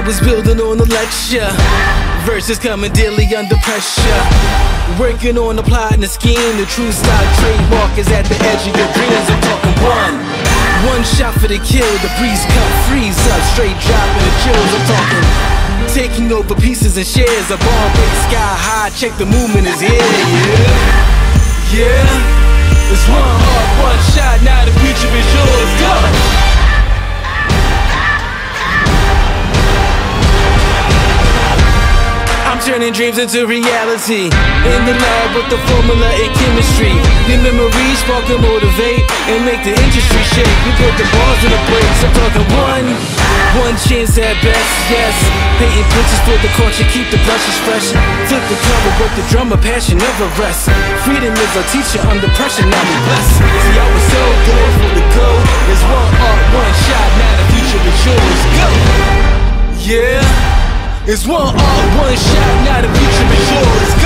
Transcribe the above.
was building on the lecture. Verses coming daily under pressure. Working on the plot and the scheme. The true style trademark is at the edge of your dreams. I'm talking one shot for the kill. The breeze cut, freeze up, straight dropping the chills. I'm talking taking over pieces and shares. A ball break sky high. Check the movement is here. Yeah. It's one heart, one shot. Now the future is yours. Go. Turning dreams into reality. In the lab with the formula and chemistry. Your memories spark and motivate and make the industry shake. We put the balls in the brakes. I'm talking one chance at best, yes. Painting pictures for the culture, keep the brushes fresh. Flip the cover, work the drummer, passion never rests. Freedom is our teacher under pressure, now we blessed. See, I was so good for the go. There's one art, one shot, now the future is yours. Go! Yeah. It's one art, one shot, now the future is yours.